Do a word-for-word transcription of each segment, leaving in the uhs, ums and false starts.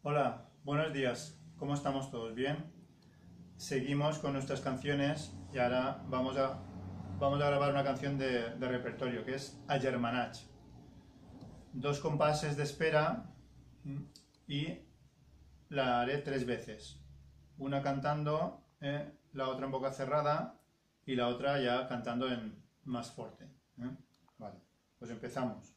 Hola, buenos días. ¿Cómo estamos todos? ¿Bien? Seguimos con nuestras canciones y ahora vamos a, vamos a grabar una canción de, de repertorio que es Agermanach. Dos compases de espera y la haré tres veces. Una cantando, eh, la otra en boca cerrada y la otra ya cantando en más fuerte. ¿eh? Vale, pues empezamos.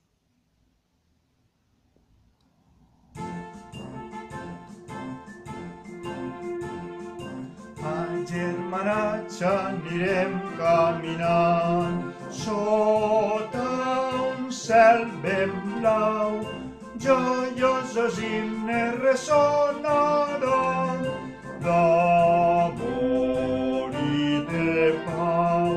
A Germanach anirem caminant sota un cel ben blau. Joiosos himnes ressonaran d'amor i de pau.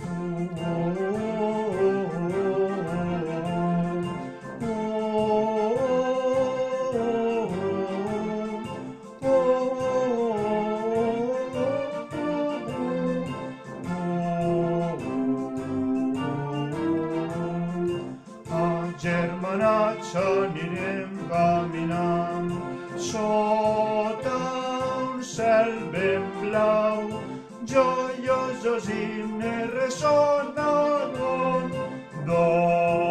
Germanach anirem caminant sota un cel ben blau. Joiosos himnes ressonaran d'amor